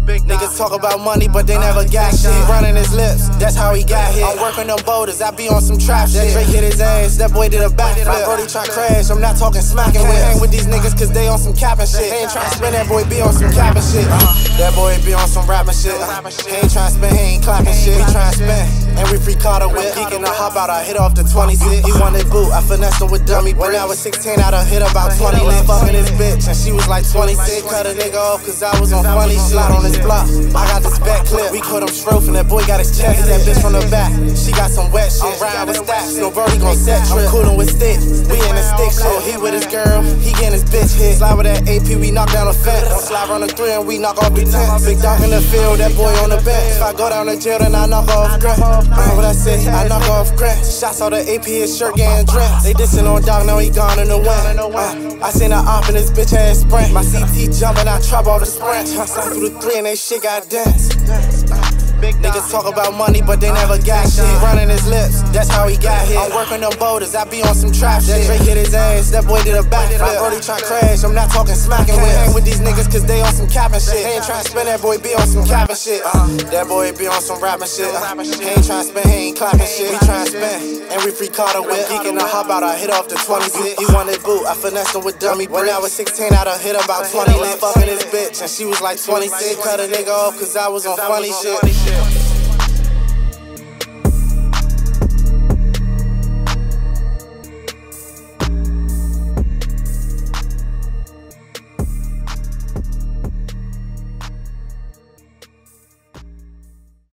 Niggas talk about money, but they never got shit. Running his lips, that's how he got here. I'm working them boulders, I be on some trap shit. Drake hit his ass, that boy did a backflip. My brody try crash, I'm not talking smacking with. Hang with these niggas cause they on some capping shit. They ain't tryna spin, that boy be on some capping shit. That boy be on some rapping shit. He ain't tryna spin, he ain't clapping shit. We tryna spin, and we free Carter whip. He can hop out, I hit off the 26. He wanted boot, I finessed him with dummy bricks. When I was 16, I done hit about 20 licks. Fucking this bitch, and she was like 26. Cut a nigga off cause I was on funny shit. Slide on his block, I got this back clip. We caught him stroking, that boy got his chest. That bitch from the back, she got some wet shit. I'm riding with stacks, no brody gon' set trip. I'm coolin' with sticks, we in the stick shit. He with his girl, he getting his bitch hit. Slide with that AP, we knock down the fence. Slide on the 3 and we knock off the 10. Big dog in the field, that boy on the bench. If I go down to jail, then I knock off Grant. What I say, I knock off Grant. Shots out the AP, his shirt getting dressed. They dissing on dog, now he gone in the wind. I seen a op in this bitch ass sprint. My CT jumping, I trap all the sprint. I slide through the 3 and they shit got dense. Niggas talk about money, but they never got shit. Running his lips, that's how he got here. I'm working them boulders, I be on some trap shit. Drake hit his ass, that boy did a backflip. My brody try crash, I'm not talking smacking with. Hang with these niggas cause they on some capping shit. They ain't tryna spin, that boy be on some capping shit. That boy be on some rapping shit. He ain't tryna spin, he ain't clapping shit. We tryna spin, and we free Carter whip. He can hop out, I hit off the 26. He wanted boot, I finessed him with dummy bricks. When I was 16, I done hit about 20 licks. Fucking this bitch, and she was like 26. Cut a nigga off cause I was on funny shit.